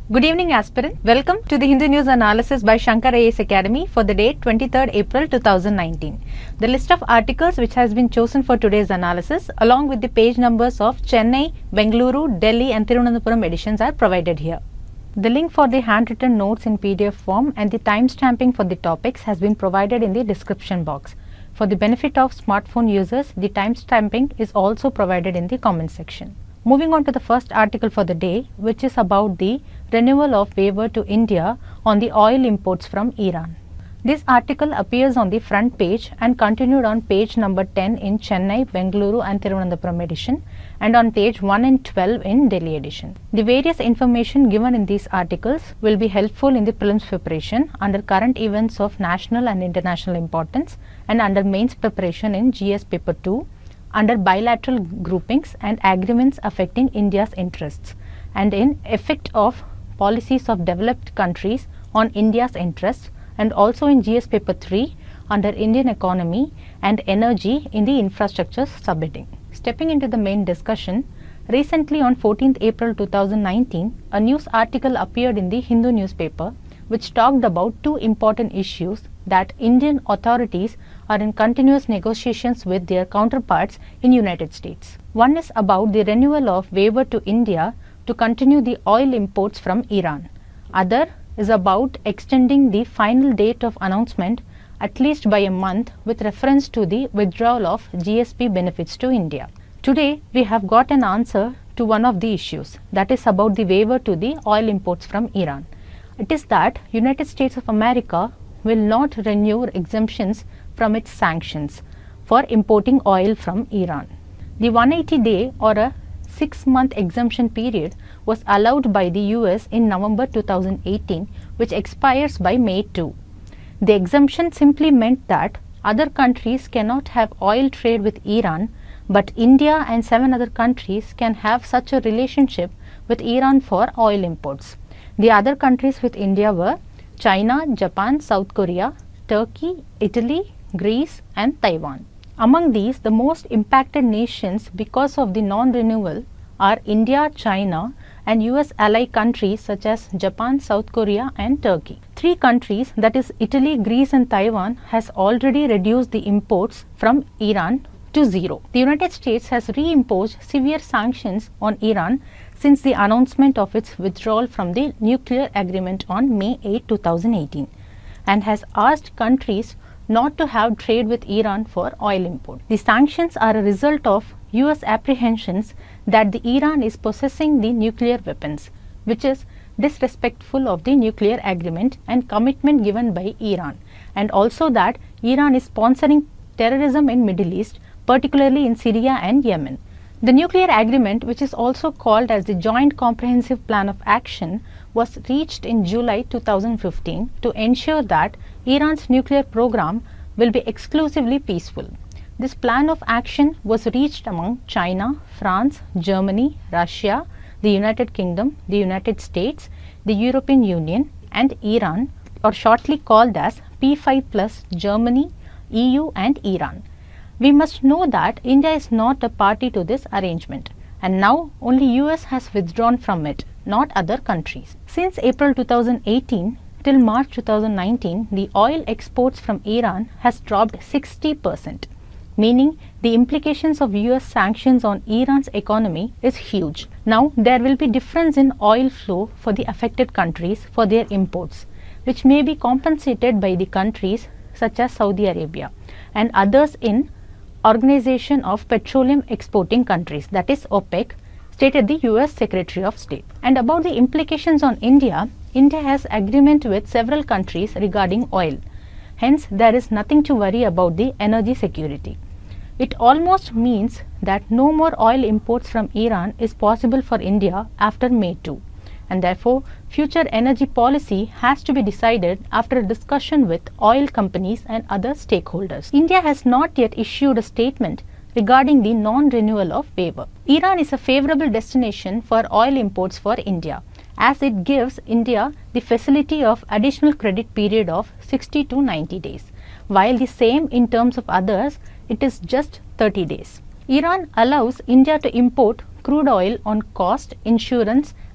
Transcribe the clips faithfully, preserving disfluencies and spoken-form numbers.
Good evening, aspirant. Welcome to the Hindu News Analysis by Shankar I A S Academy for the date twenty-third April two thousand nineteen. The list of articles which has been chosen for today's analysis along with the page numbers of Chennai, Bengaluru, Delhi and Thiruvananthapuram editions are provided here. The link for the handwritten notes in P D F form and the timestamping for the topics has been provided in the description box. For the benefit of smartphone users, the timestamping is also provided in the comment section. Moving on to the first article for the day, which is about the renewal of waiver to India on the oil imports from Iran. This article appears on the front page and continued on page number ten in Chennai, Bengaluru and Thiruvananthapuram edition and on page one and twelve in Delhi edition. The various information given in these articles will be helpful in the prelims preparation under current events of national and international importance and under mains preparation in G S paper two, under bilateral groupings and agreements affecting India's interests and in effect of policies of developed countries on India's interests and also in G S paper three under Indian economy and energy in the infrastructure subheading. Stepping into the main discussion, recently on fourteenth April two thousand nineteen, a news article appeared in the Hindu newspaper which talked about two important issues that Indian authorities are in continuous negotiations with their counterparts in United States. One is about the renewal of waiver to India to continue the oil imports from Iran. Other is about extending the final date of announcement at least by a month with reference to the withdrawal of G S P benefits to India. Today we have got an answer to one of the issues, that is about the waiver to the oil imports from Iran. It is that United States of America will not renew exemptions from its sanctions for importing oil from Iran. The one hundred eighty day or a six month exemption period was allowed by the U S in November two thousand eighteen, which expires by May second. The exemption simply meant that other countries cannot have oil trade with Iran, but India and seven other countries can have such a relationship with Iran for oil imports. The other countries with India were China, Japan, South Korea, Turkey, Italy, Greece and Taiwan. Among these, the most impacted nations because of the non-renewal are India, China and U S ally countries such as Japan, South Korea and Turkey. Three countries, that is Italy, Greece and Taiwan, has already reduced the imports from Iran to zero. The United States has reimposed severe sanctions on Iran since the announcement of its withdrawal from the nuclear agreement on May eighth two thousand eighteen and has asked countries not to have trade with Iran for oil import. The sanctions are a result of U S apprehensions that the Iran is possessing the nuclear weapons, which is disrespectful of the nuclear agreement and commitment given by Iran, and also that Iran is sponsoring terrorism in Middle East, particularly in Syria and Yemen. The nuclear agreement, which is also called as the Joint Comprehensive Plan of Action, was reached in July two thousand fifteen to ensure that Iran's nuclear program will be exclusively peaceful. This plan of action was reached among China, France, Germany, Russia, the United Kingdom, the United States, the European Union and Iran, or shortly called as P five plus Germany, E U and Iran. We must know that India is not a party to this arrangement and now only U S has withdrawn from it, not other countries. Since April two thousand eighteen till March two thousand nineteen, the oil exports from Iran has dropped sixty percent, meaning the implications of U S sanctions on Iran's economy is huge. Now there will be difference in oil flow for the affected countries for their imports, which may be compensated by the countries such as Saudi Arabia and others in Organization of Petroleum Exporting Countries, that is OPEC, stated the U S Secretary of State. And about the implications on India, India has agreement with several countries regarding oil. Hence, there is nothing to worry about the energy security. It almost means that no more oil imports from Iran is possible for India after May second. And therefore, future energy policy has to be decided after a discussion with oil companies and other stakeholders. India has not yet issued a statement regarding the non-renewal of waiver. Iran is a favorable destination for oil imports for India, as it gives India the facility of additional credit period of sixty to ninety days, while the same in terms of others, it is just thirty days. Iran allows India to import crude oil on cost, insurance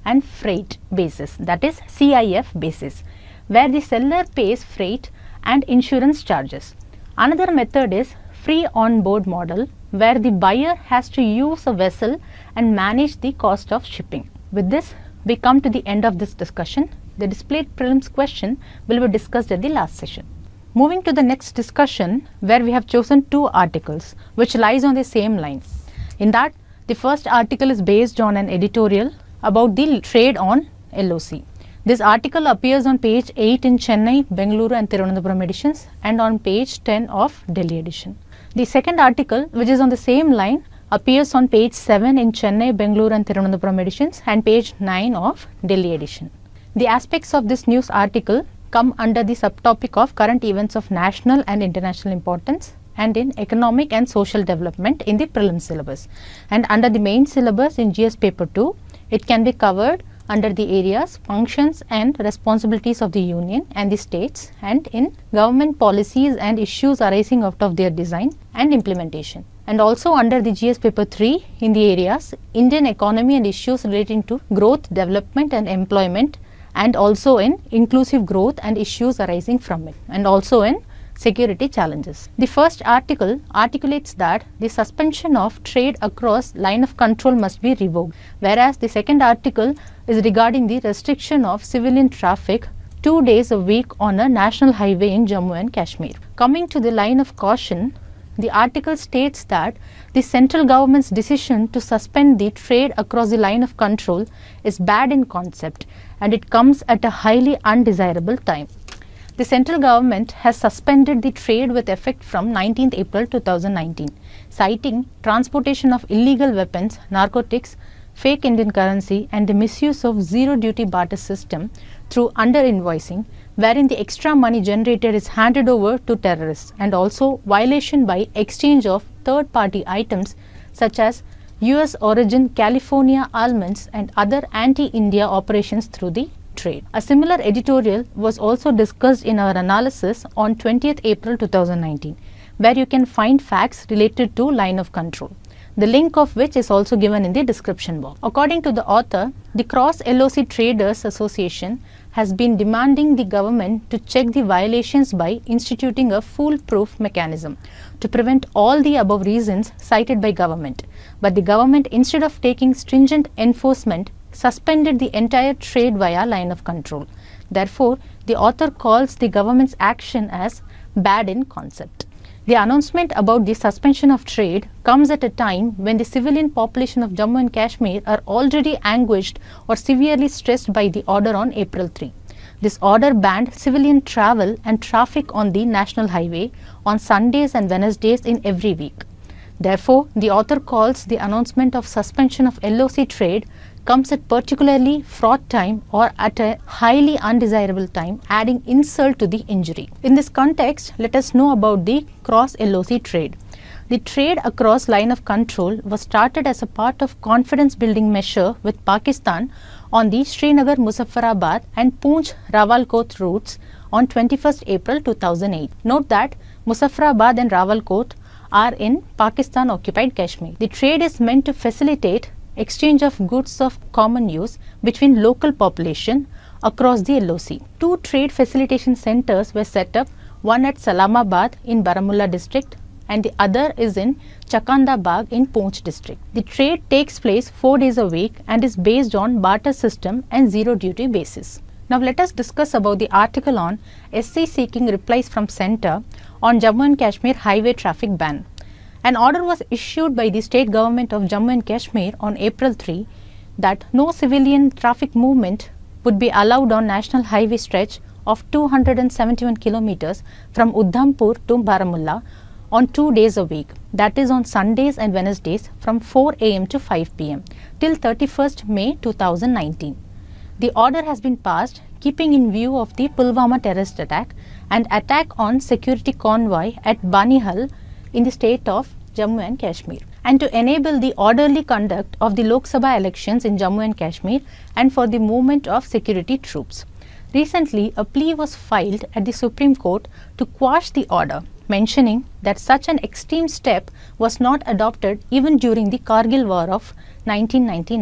and freight basis, that is C I F basis, where the seller pays freight and insurance charges. Another method is free on board model, where the buyer has to use a vessel and manage the cost of shipping. With this, we come to the end of this discussion. The displayed prelims question will be discussed at the last session. Moving to the next discussion, where we have chosen two articles which lies on the same line. In that, the first article is based on an editorial about the trade on L O C. This article appears on page eight in Chennai, Bengaluru and Thiruvananthapuram editions and on page ten of Delhi edition. The second article, which is on the same line, appears on page seven in Chennai, Bengaluru and Thiruvananthapuram editions and page nine of Delhi edition. The aspects of this news article come under the subtopic of current events of national and international importance and in economic and social development in the prelims syllabus. And under the main syllabus in G S paper two, it can be covered under the areas, functions and responsibilities of the union and the states, and in government policies and issues arising out of their design and implementation. And also under the G S paper three in the areas Indian economy and issues relating to growth, development and employment, and also in inclusive growth and issues arising from it, and also in security challenges. The first article articulates that the suspension of trade across line of control must be revoked, whereas the second article is regarding the restriction of civilian traffic two days a week on a national highway in Jammu and Kashmir. Coming to the line of caution, the article states that the central government's decision to suspend the trade across the line of control is bad in concept and it comes at a highly undesirable time. The central government has suspended the trade with effect from nineteenth April two thousand nineteen, citing transportation of illegal weapons, narcotics, fake Indian currency and the misuse of zero duty barter system through under-invoicing, wherein the extra money generated is handed over to terrorists, and also violation by exchange of third-party items such as U S origin California almonds and other anti-India operations through the trade. A similar editorial was also discussed in our analysis on twentieth April two thousand nineteen, where you can find facts related to line of control, the link of which is also given in the description box. According to the author, the Cross L O C Traders Association has been demanding the government to check the violations by instituting a foolproof mechanism to prevent all the above reasons cited by government. But the government, instead of taking stringent enforcement, suspended the entire trade via line of control. Therefore, the author calls the government's action as bad in concept. The announcement about the suspension of trade comes at a time when the civilian population of Jammu and Kashmir are already anguished or severely stressed by the order on April third. This order banned civilian travel and traffic on the national highway on Sundays and Wednesdays in every week. Therefore, the author calls the announcement of suspension of L O C trade comes at particularly fraught time or at a highly undesirable time, adding insult to the injury. In this context, let us know about the cross L O C trade. The trade across line of control was started as a part of confidence building measure with Pakistan on the Srinagar, Muzaffarabad and Poonch Rawalkot routes on twenty-first April two thousand eight. Note that Muzaffarabad and Rawalkot are in Pakistan occupied Kashmir. The trade is meant to facilitate exchange of goods of common use between local population across the L O C. Two trade facilitation centers were set up, one at Salamabad in Baramulla district and the other is in Chakandabag in Poonch district. The trade takes place four days a week and is based on barter system and zero duty basis. Now let us discuss about the article on S C seeking replies from centre on Jammu and Kashmir highway traffic ban. An order was issued by the state government of Jammu and Kashmir on April third that no civilian traffic movement would be allowed on national highway stretch of two hundred seventy-one kilometers from Udhampur to Baramulla on two days a week, that is on Sundays and Wednesdays from four A M to five P M till thirty-first May two thousand nineteen. The order has been passed keeping in view of the Pulwama terrorist attack and attack on security convoy at Banihal in the state of Jammu and Kashmir, and to enable the orderly conduct of the Lok Sabha elections in Jammu and Kashmir and for the movement of security troops. Recently, a plea was filed at the Supreme Court to quash the order, mentioning that such an extreme step was not adopted even during the Kargil War of nineteen ninety-nine.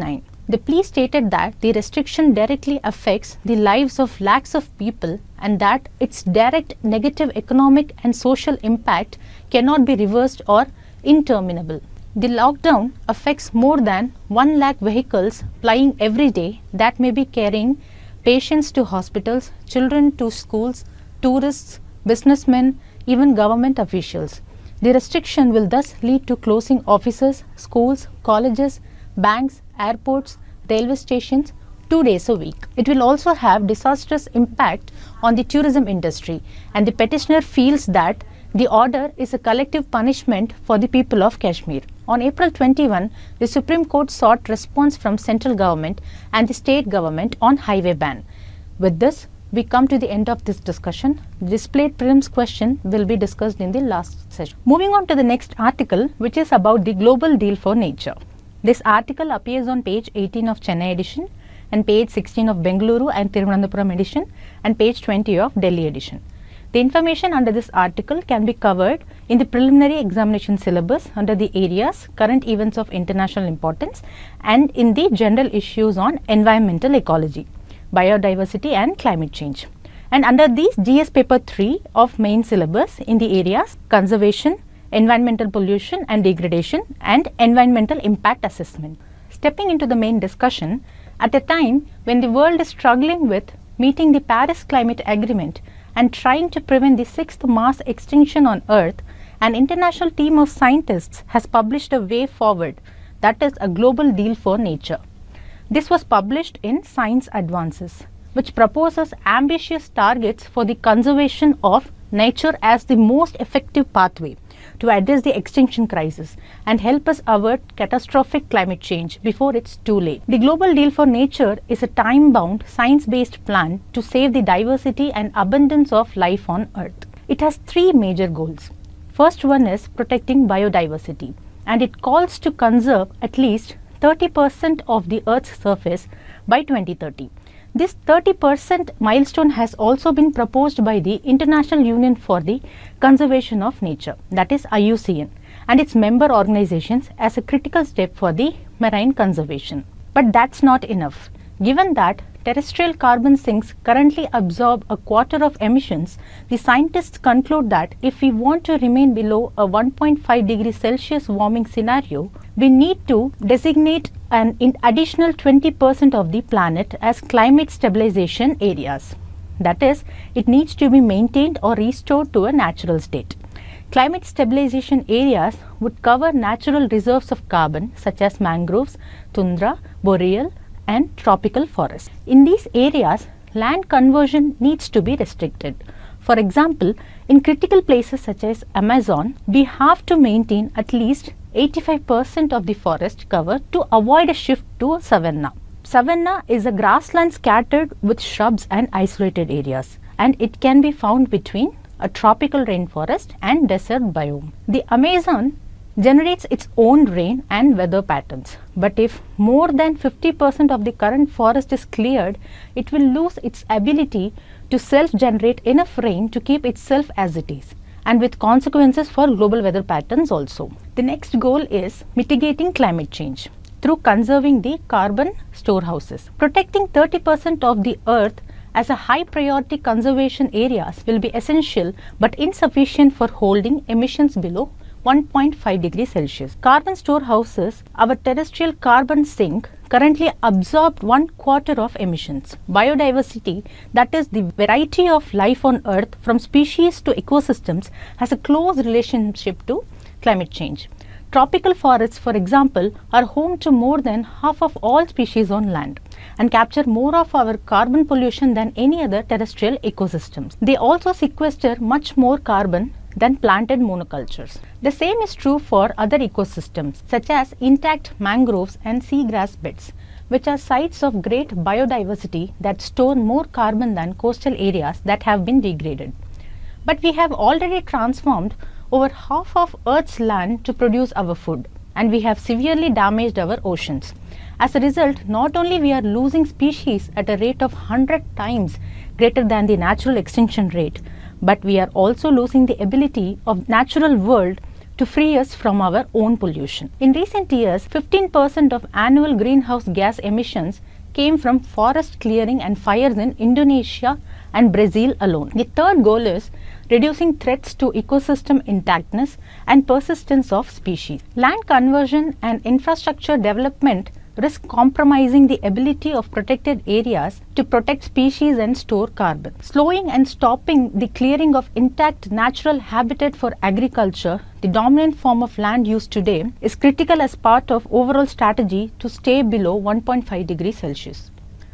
The plea stated that the restriction directly affects the lives of lakhs of people and that its direct negative economic and social impact cannot be reversed or interminable. The lockdown affects more than one lakh vehicles plying every day that may be carrying patients to hospitals, children to schools, tourists, businessmen, even government officials. The restriction will thus lead to closing offices, schools, colleges, banks, airports, railway stations two days a week. It will also have disastrous impact on the tourism industry, and the petitioner feels that the order is a collective punishment for the people of Kashmir. On April twenty-first, the Supreme Court sought response from central government and the state government on highway ban. With this, we come to the end of this discussion. The displayed prelims question will be discussed in the last session. Moving on to the next article, which is about the global deal for nature. This article appears on page eighteen of Chennai edition and page sixteen of Bengaluru and Thiruvananthapuram edition and page twenty of Delhi edition. The information under this article can be covered in the preliminary examination syllabus under the areas current events of international importance and in the general issues on environmental ecology, biodiversity and climate change. And under these G S paper three of main syllabus in the areas conservation, environmental pollution and degradation and environmental impact assessment. Stepping into the main discussion, at a time when the world is struggling with meeting the Paris Climate Agreement and trying to prevent the sixth mass extinction on Earth, an international team of scientists has published a way forward, that is a global deal for nature. This was published in Science Advances, which proposes ambitious targets for the conservation of nature as the most effective pathway to address the extinction crisis and help us avert catastrophic climate change before it's too late. The Global Deal for Nature is a time-bound, science-based plan to save the diversity and abundance of life on Earth. It has three major goals. First one is protecting biodiversity, and it calls to conserve at least thirty percent of the Earth's surface by twenty thirty. This thirty percent milestone has also been proposed by the International Union for the Conservation of Nature, that is I U C N, and its member organizations as a critical step for the marine conservation. But that's not enough. Given that terrestrial carbon sinks currently absorb a quarter of emissions, the scientists conclude that if we want to remain below a one point five degrees Celsius warming scenario, we need to designate an additional twenty percent of the planet as climate stabilization areas. That is, it needs to be maintained or restored to a natural state. Climate stabilization areas would cover natural reserves of carbon such as mangroves, tundra, boreal and tropical forests. In these areas, land conversion needs to be restricted. For example, in critical places such as Amazon, we have to maintain at least eighty-five percent of the forest cover to avoid a shift to a savanna. Savanna is a grassland scattered with shrubs and isolated areas, and it can be found between a tropical rainforest and desert biome. The Amazon generates its own rain and weather patterns, but if more than fifty percent of the current forest is cleared, it will lose its ability to self-generate enough rain to keep itself as it is, and with consequences for global weather patterns also. The next goal is mitigating climate change through conserving the carbon storehouses. Protecting thirty percent of the earth as a high priority conservation areas will be essential but insufficient for holding emissions below one point five degrees Celsius. Carbon storehouses, our terrestrial carbon sink, currently absorb one quarter of emissions. Biodiversity, that is the variety of life on Earth from species to ecosystems, has a close relationship to climate change. Tropical forests, for example, are home to more than half of all species on land and capture more of our carbon pollution than any other terrestrial ecosystems. They also sequester much more carbon than planted monocultures. The same is true for other ecosystems such as intact mangroves and seagrass beds, which are sites of great biodiversity that store more carbon than coastal areas that have been degraded. But we have already transformed over half of Earth's land to produce our food, and we have severely damaged our oceans. As a result, not only we are losing species at a rate of one hundred times greater than the natural extinction rate, but we are also losing the ability of natural world to free us from our own pollution. In recent years, fifteen percent of annual greenhouse gas emissions came from forest clearing and fires in Indonesia and Brazil alone. The third goal is reducing threats to ecosystem intactness and persistence of species. Land conversion and infrastructure development risk compromising the ability of protected areas to protect species and store carbon. Slowing and stopping the clearing of intact natural habitat for agriculture, the dominant form of land use today, is critical as part of overall strategy to stay below one point five degrees Celsius.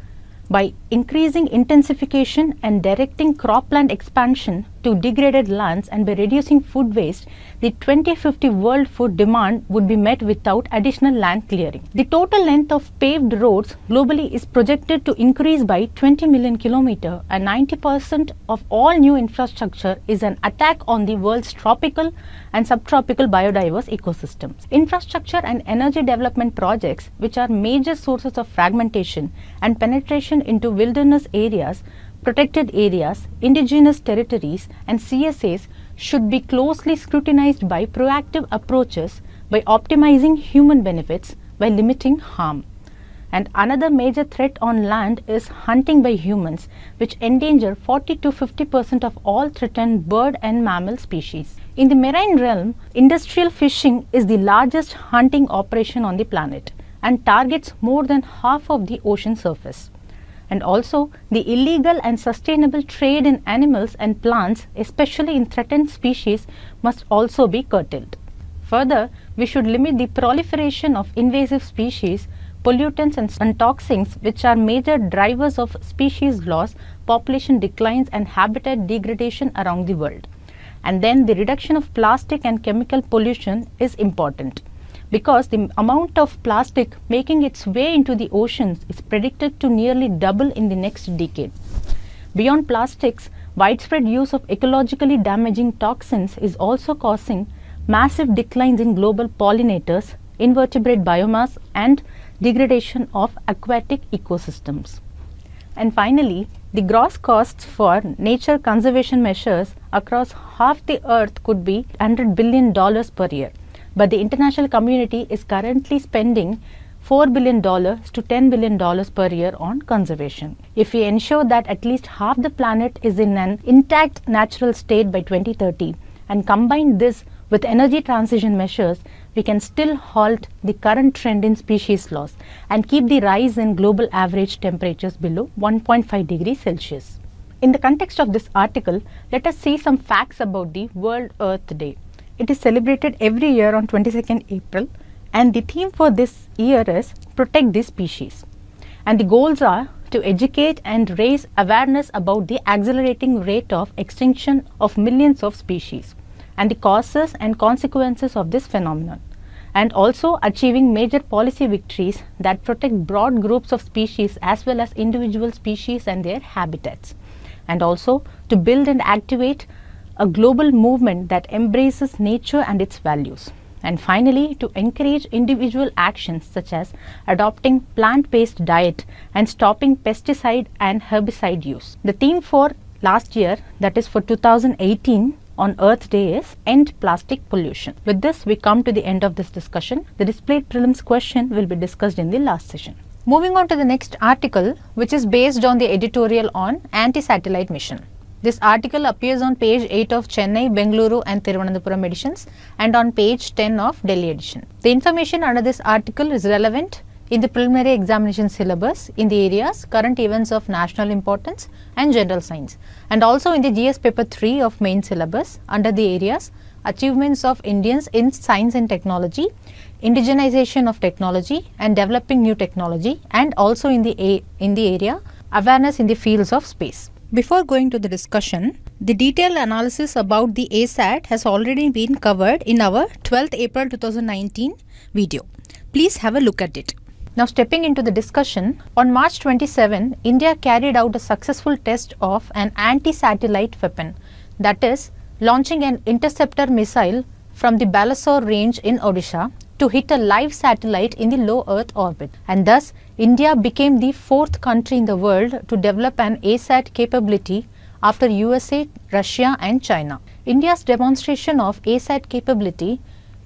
By increasing intensification and directing cropland expansion to degraded lands and by reducing food waste, the twenty fifty world food demand would be met without additional land clearing. The total length of paved roads globally is projected to increase by twenty million kilometers, and ninety percent of all new infrastructure is an attack on the world's tropical and subtropical biodiverse ecosystems. Infrastructure and energy development projects, which are major sources of fragmentation and penetration into wilderness areas, protected areas, indigenous territories, and C S As, should be closely scrutinized by proactive approaches by optimizing human benefits while limiting harm. And another major threat on land is hunting by humans, which endanger forty to fifty percent of all threatened bird and mammal species. In the marine realm, industrial fishing is the largest hunting operation on the planet and targets more than half of the ocean surface. And also, the illegal and sustainable trade in animals and plants, especially in threatened species, must also be curtailed. Further, we should limit the proliferation of invasive species, pollutants and toxins, which are major drivers of species loss, population declines and habitat degradation around the world. And then the reduction of plastic and chemical pollution is important, because the amount of plastic making its way into the oceans is predicted to nearly double in the next decade. Beyond plastics, widespread use of ecologically damaging toxins is also causing massive declines in global pollinators, invertebrate biomass, and degradation of aquatic ecosystems. And finally, the gross costs for nature conservation measures across half the earth could be one hundred billion dollars per year. But the international community is currently spending four billion dollars to ten billion dollars per year on conservation. If we ensure that at least half the planet is in an intact natural state by twenty thirty and combine this with energy transition measures, we can still halt the current trend in species loss and keep the rise in global average temperatures below one point five degrees Celsius. In the context of this article, let us see some facts about the World Earth Day. It is celebrated every year on twenty-second April, and the theme for this year is Protect the Species. And the goals are to educate and raise awareness about the accelerating rate of extinction of millions of species and the causes and consequences of this phenomenon, and also achieving major policy victories that protect broad groups of species as well as individual species and their habitats, and also to build and activate a global movement that embraces nature and its values. And finally, to encourage individual actions such as adopting plant-based diet and stopping pesticide and herbicide use. The theme for last year, that is for two thousand eighteen on Earth Day, is End Plastic Pollution. With this, we come to the end of this discussion. The displayed prelims question will be discussed in the last session. Moving on to the next article, which is based on the editorial on anti-satellite mission. This article appears on page eight of Chennai, Bengaluru and Thiruvananthapuram editions and on page ten of Delhi edition. The information under this article is relevant in the preliminary examination syllabus in the areas current events of national importance and general science, and also in the G S paper three of main syllabus under the areas achievements of Indians in science and technology, indigenization of technology and developing new technology, and also in the a in the area awareness in the fields of space. Before going to the discussion, the detailed analysis about the ASAT has already been covered in our twelfth April two thousand nineteen video. Please have a look at it. Now stepping into the discussion, on March twenty-seventh, India carried out a successful test of an anti-satellite weapon, that is, launching an interceptor missile from the Balasore range in Odisha to hit a live satellite in the low Earth orbit, and thus India became the fourth country in the world to develop an ASAT capability after U S A, Russia and China. India's demonstration of ASAT capability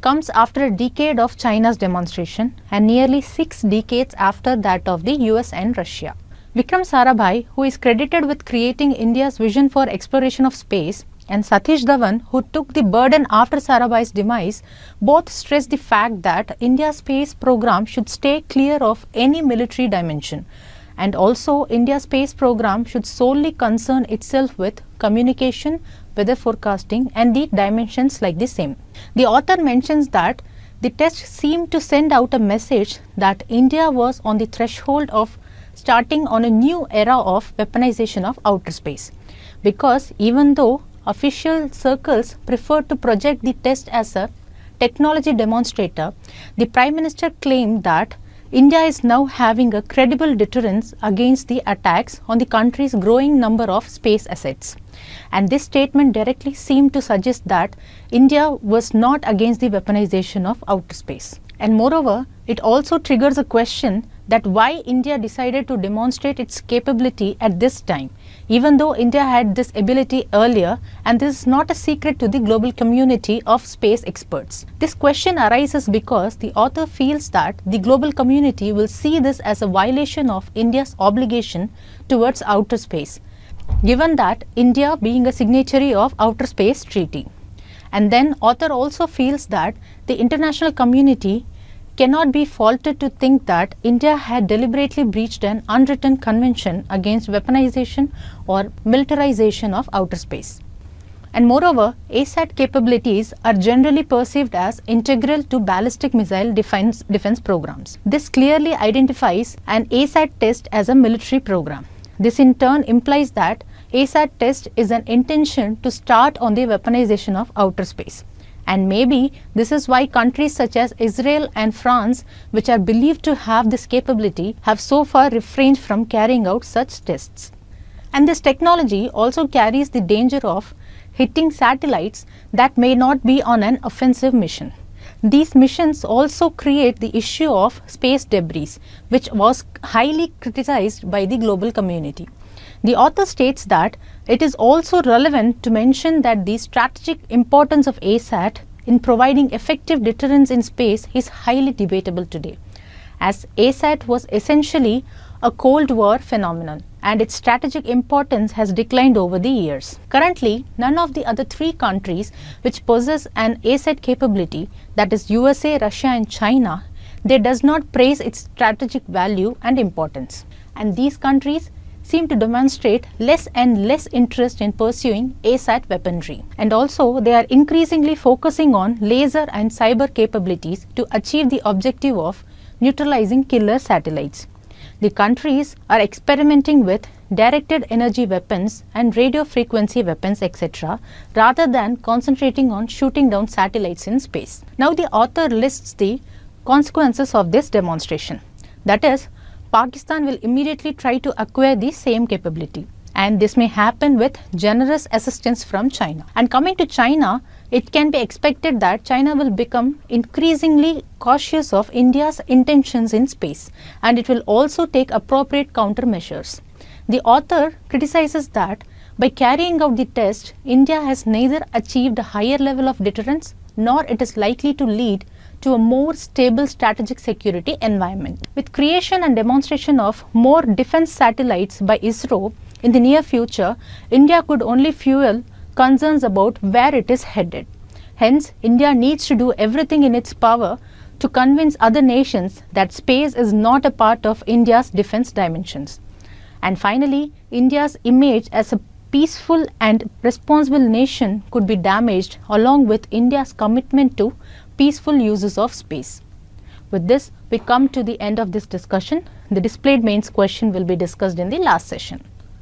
comes after a decade of China's demonstration and nearly six decades after that of the U S and Russia. Vikram Sarabhai, who is credited with creating India's vision for exploration of space, and Satish Dhawan, who took the burden after Sarabhai's demise, both stressed the fact that India's space program should stay clear of any military dimension, and also India's space program should solely concern itself with communication, weather forecasting and the dimensions like the same. The author mentions that the test seemed to send out a message that India was on the threshold of starting on a new era of weaponization of outer space, because even though official circles prefer to project the test as a technology demonstrator, the Prime Minister claimed that India is now having a credible deterrence against the attacks on the country's growing number of space assets. And this statement directly seemed to suggest that India was not against the weaponization of outer space. And moreover, it also triggers a question that why India decided to demonstrate its capability at this time, even though India had this ability earlier, and this is not a secret to the global community of space experts. This question arises because the author feels that the global community will see this as a violation of India's obligation towards outer space, given that India being a signatory of Outer Space Treaty. And then author also feels that the international community cannot be faulted to think that India had deliberately breached an unwritten convention against weaponization or militarization of outer space. And moreover, ASAT capabilities are generally perceived as integral to ballistic missile defense, defense programs. This clearly identifies an ASAT test as a military program. This in turn implies that ASAT test is an intention to start on the weaponization of outer space. And maybe this is why countries such as Israel and France, which are believed to have this capability, have so far refrained from carrying out such tests. And this technology also carries the danger of hitting satellites that may not be on an offensive mission. These missions also create the issue of space debris, which was highly criticized by the global community. The author states that it is also relevant to mention that the strategic importance of ASAT in providing effective deterrence in space is highly debatable today, as ASAT was essentially a Cold War phenomenon and its strategic importance has declined over the years. Currently, none of the other three countries which possess an ASAT capability, that is U S A, Russia and China, they does not praise its strategic value and importance. And these countries seem to demonstrate less and less interest in pursuing ASAT weaponry. And also, they are increasingly focusing on laser and cyber capabilities to achieve the objective of neutralizing killer satellites. The countries are experimenting with directed energy weapons and radio frequency weapons, et cetera, rather than concentrating on shooting down satellites in space. Now, the author lists the consequences of this demonstration. That is, Pakistan will immediately try to acquire the same capability, and this may happen with generous assistance from China. And coming to China, it can be expected that China will become increasingly cautious of India's intentions in space, and it will also take appropriate countermeasures. The author criticizes that by carrying out the test, India has neither achieved a higher level of deterrence nor it is likely to lead to a more stable strategic security environment. With creation and demonstration of more defense satellites by ISRO in the near future, India could only fuel concerns about where it is headed. Hence, India needs to do everything in its power to convince other nations that space is not a part of India's defense dimensions. And finally, India's image as a peaceful and responsible nation could be damaged, along with India's commitment to peaceful uses of space. With this, we come to the end of this discussion. The displayed mains question will be discussed in the last session.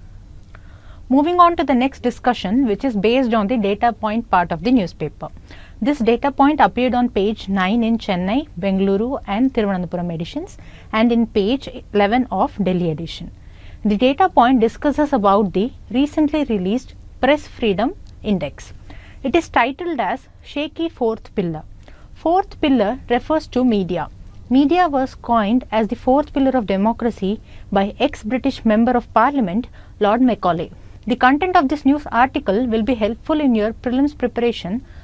Moving on to the next discussion, which is based on the data point part of the newspaper. This data point appeared on page nine in Chennai, Bengaluru and Thiruvananthapuram editions, and in page eleven of Delhi edition. The data point discusses about the recently released Press Freedom Index. It is titled as Shaky Fourth Pillar. Fourth pillar refers to media. Media was coined as the fourth pillar of democracy by ex-British Member of Parliament Lord Macaulay. The content of this news article will be helpful in your prelims preparation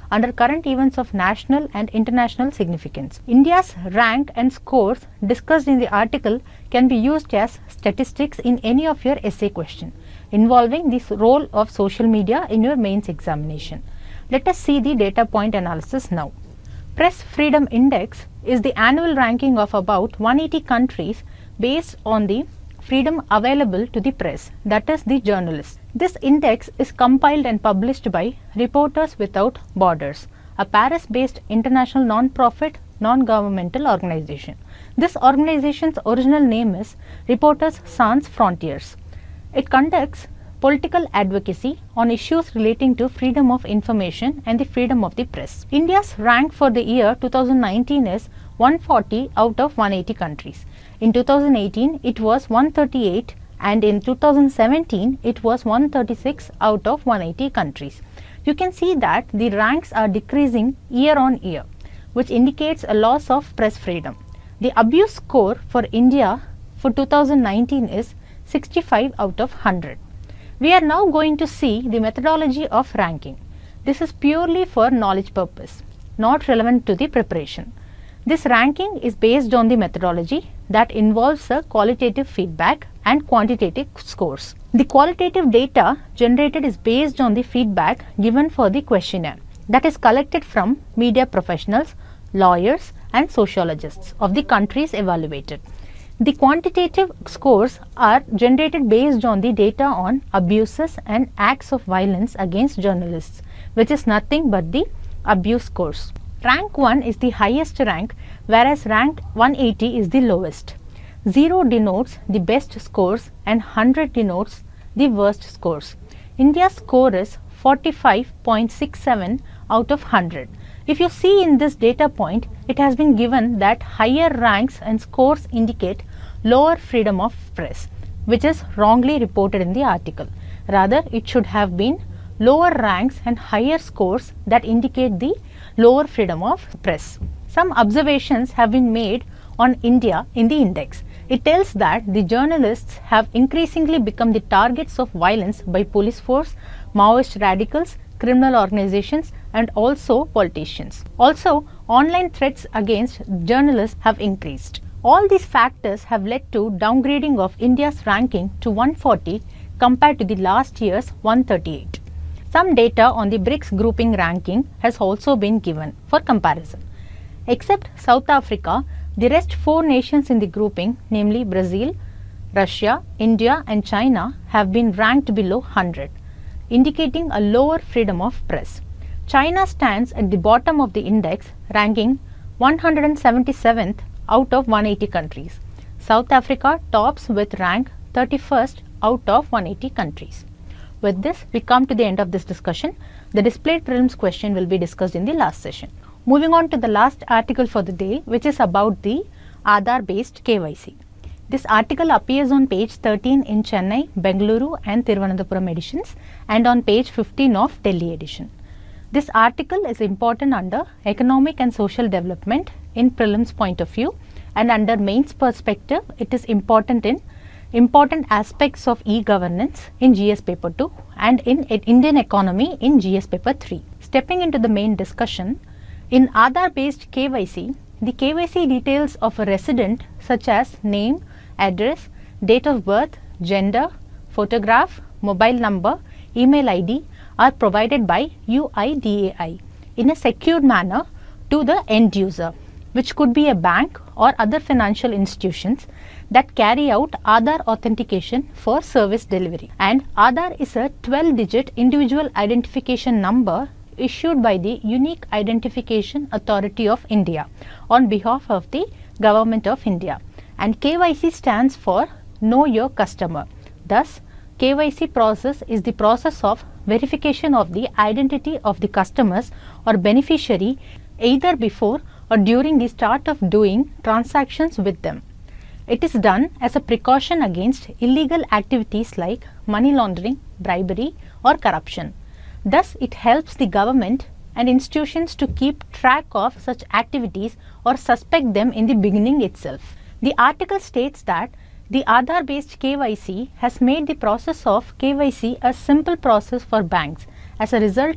under current events of national and international significance. India's rank and scores discussed in the article can be used as statistics in any of your essay question involving the role of social media in your mains examination. Let us see the data point analysis now. Press Freedom Index is the annual ranking of about one hundred eighty countries based on the freedom available to the press, that is the journalists. This index is compiled and published by Reporters Without Borders, a Paris-based international non-profit, non-governmental organization. This organization's original name is Reporters Sans Frontières. It conducts political advocacy on issues relating to freedom of information and the freedom of the press. India's rank for the year two thousand nineteen is one hundred forty out of one hundred eighty countries. In two thousand eighteen, it was one hundred thirty-eight, and in two thousand seventeen, it was one hundred thirty-six out of one hundred eighty countries. You can see that the ranks are decreasing year on year, which indicates a loss of press freedom. The abuse score for India for two thousand nineteen is sixty-five out of one hundred. We are now going to see the methodology of ranking. This is purely for knowledge purpose, not relevant to the preparation. This ranking is based on the methodology that involves a qualitative feedback and quantitative scores. The qualitative data generated is based on the feedback given for the questionnaire that is collected from media professionals, lawyers and sociologists of the countries evaluated. The quantitative scores are generated based on the data on abuses and acts of violence against journalists, which is nothing but the abuse scores. Rank one is the highest rank, whereas rank one hundred eighty is the lowest. zero denotes the best scores and one hundred denotes the worst scores. India's score is forty-five point six seven out of one hundred. If you see in this data point, it has been given that higher ranks and scores indicate lower freedom of press, which is wrongly reported in the article. Rather, it should have been lower ranks and higher scores that indicate the lower freedom of press. Some observations have been made on India in the index. It tells that the journalists have increasingly become the targets of violence by police force, Maoist radicals, criminal organizations and also politicians. Also, online threats against journalists have increased. All these factors have led to downgrading of India's ranking to one hundred forty compared to the last year's one hundred thirty-eight. Some data on the BRICS grouping ranking has also been given for comparison. Except South Africa, the rest four nations in the grouping, namely Brazil, Russia, India and China, have been ranked below one hundred, indicating a lower freedom of press. China stands at the bottom of the index, ranking one hundred seventy-seventh out of one hundred eighty countries. South Africa tops with rank thirty-first out of one hundred eighty countries. With this, we come to the end of this discussion. The displayed prelims question will be discussed in the last session. Moving on to the last article for the day, which is about the Aadhaar based K Y C. This article appears on page thirteen in Chennai, Bengaluru and Thiruvananthapuram editions and on page fifteen of Delhi edition. This article is important under economic and social development in prelims point of view, and under mains perspective it is important in important aspects of e-governance in G S paper two and in Indian economy in G S paper three. Stepping into the main discussion, in Aadhaar based K Y C, the K Y C details of a resident such as name, address, date of birth, gender, photograph, mobile number, email I D are provided by U I D A I in a secured manner to the end user, which could be a bank or other financial institutions that carry out Aadhaar authentication for service delivery. And Aadhaar is a twelve digit individual identification number issued by the Unique Identification Authority of India on behalf of the Government of India. And K Y C stands for Know Your Customer. Thus, K Y C process is the process of verification of the identity of the customers or beneficiary either before or during the start of doing transactions with them. It is done as a precaution against illegal activities like money laundering, bribery or corruption. Thus, it helps the government and institutions to keep track of such activities or suspect them in the beginning itself. The article states that the Aadhaar based K Y C has made the process of K Y C a simple process for banks. As a result,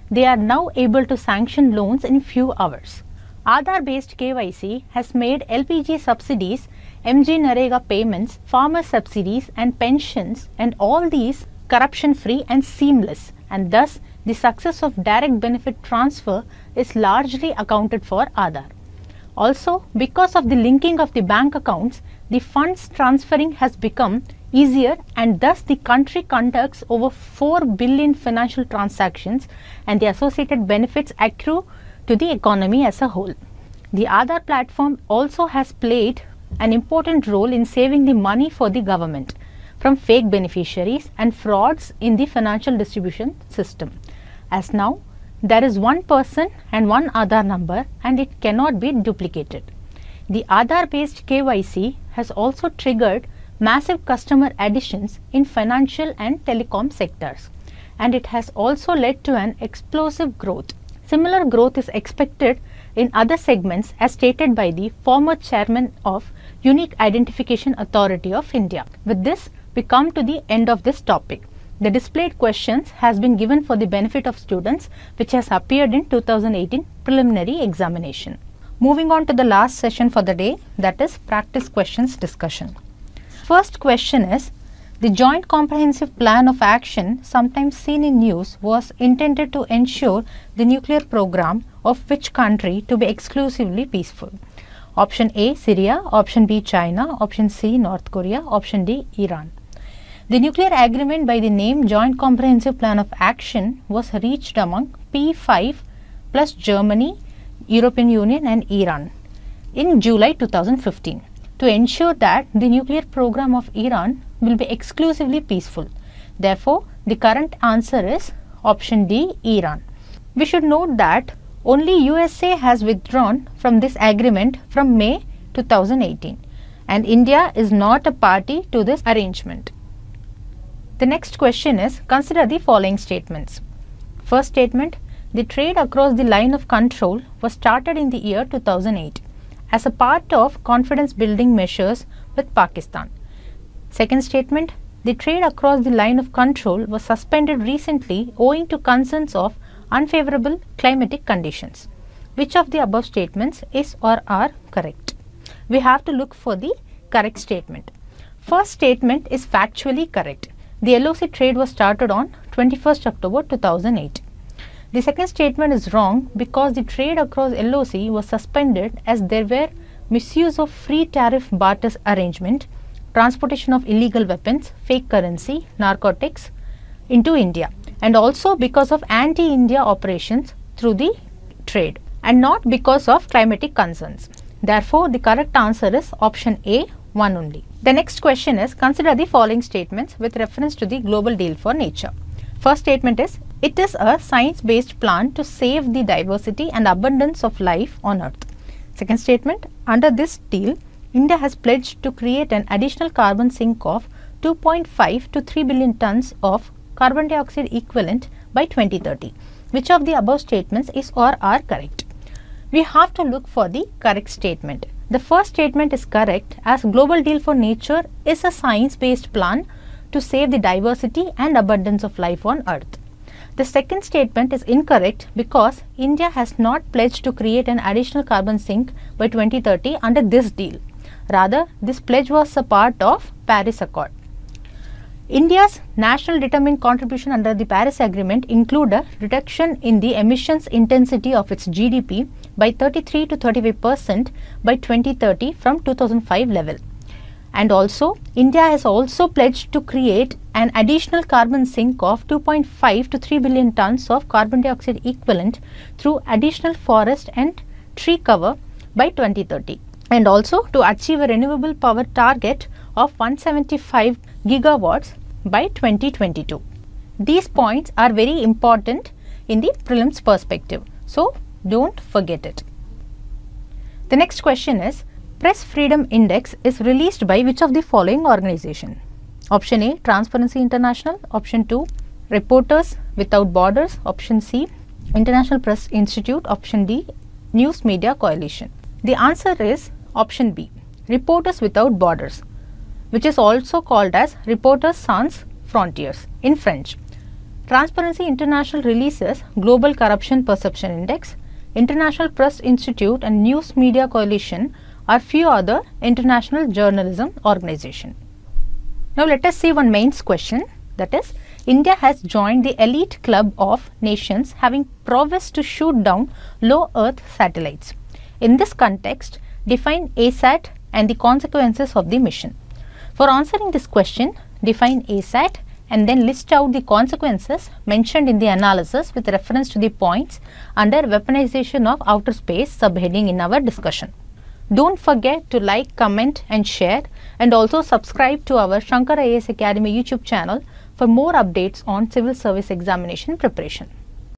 they are now able to sanction loans in few hours. Aadhaar based K Y C has made L P G subsidies, M G Narega payments, farmer subsidies and pensions and all these corruption free and seamless, and thus the success of direct benefit transfer is largely accounted for Aadhaar. Also, because of the linking of the bank accounts, the funds transferring has become easier, and thus the country conducts over four billion financial transactions and the associated benefits accrue to the economy as a whole. The Aadhaar platform also has played an important role in saving the money for the government from fake beneficiaries and frauds in the financial distribution system, as now there is one person and one Aadhaar number and it cannot be duplicated. The Aadhaar based K Y C has also triggered massive customer additions in financial and telecom sectors, and it has also led to an explosive growth. Similar growth is expected in other segments as stated by the former chairman of Unique Identification Authority of India. With this, we come to the end of this topic. The displayed questions has been given for the benefit of students, which has appeared in two thousand eighteen preliminary examination. Moving on to the last session for the day, that is practice questions discussion. First question is, the Joint Comprehensive Plan of Action, sometimes seen in news, was intended to ensure the nuclear program of which country to be exclusively peaceful? Option A, Syria, option B, China, option C, North Korea, option D, Iran. The nuclear agreement by the name Joint Comprehensive Plan of Action was reached among P five plus Germany, European Union and Iran in July two thousand fifteen to ensure that the nuclear program of Iran will be exclusively peaceful. Therefore, the correct answer is option D, Iran. We should note that only U S A has withdrawn from this agreement from May two thousand eighteen and India is not a party to this arrangement. The next question is, consider the following statements. First statement, the trade across the line of control was started in the year two thousand eight as a part of confidence building measures with Pakistan. Second statement, the trade across the line of control was suspended recently owing to concerns of unfavorable climatic conditions. Which of the above statements is or are correct? We have to look for the correct statement. First statement is factually correct. The L O C trade was started on twenty-first October two thousand eight. The second statement is wrong because the trade across L O C was suspended as there were misuse of free tariff barter arrangement, transportation of illegal weapons, fake currency, narcotics into India, and also because of anti-India operations through the trade and not because of climatic concerns. Therefore, the correct answer is option A, one only. The next question is, consider the following statements with reference to the global deal for nature. First statement is, it is a science-based plan to save the diversity and abundance of life on Earth. Second statement, under this deal, India has pledged to create an additional carbon sink of two point five to three billion tons of carbon dioxide equivalent by twenty thirty. Which of the above statements is or are correct? We have to look for the correct statement. The first statement is correct as Global Deal for Nature is a science-based plan to save the diversity and abundance of life on Earth. The second statement is incorrect because India has not pledged to create an additional carbon sink by twenty thirty under this deal. Rather, this pledge was a part of Paris Accord. India's national determined contribution under the Paris Agreement include a reduction in the emissions intensity of its G D P by thirty-three to thirty-five percent by twenty thirty from two thousand five level. And also, India has also pledged to create an additional carbon sink of two point five to three billion tons of carbon dioxide equivalent through additional forest and tree cover by twenty thirty. And also to achieve a renewable power target of one hundred seventy-five gigawatts by twenty twenty-two. These points are very important in the prelims perspective, so don't forget it. The next question is, Press Freedom Index is released by which of the following organization? Option A, Transparency International, option two, Reporters Without Borders, option C, International Press Institute, option D, News Media Coalition. The answer is option B, Reporters Without Borders, which is also called as Reporters Sans Frontières in French. Transparency International releases Global Corruption Perception Index. International Press Institute and News Media Coalition are few other international journalism organizations. Now let us see one mains question, that is, India has joined the elite club of nations having prowess to shoot down low Earth satellites. In this context, define ASAT and the consequences of the mission. For answering this question, define ASAT and then list out the consequences mentioned in the analysis with reference to the points under weaponization of outer space subheading in our discussion. Don't forget to like, comment and share, and also subscribe to our Shankar I A S Academy YouTube channel for more updates on civil service examination preparation.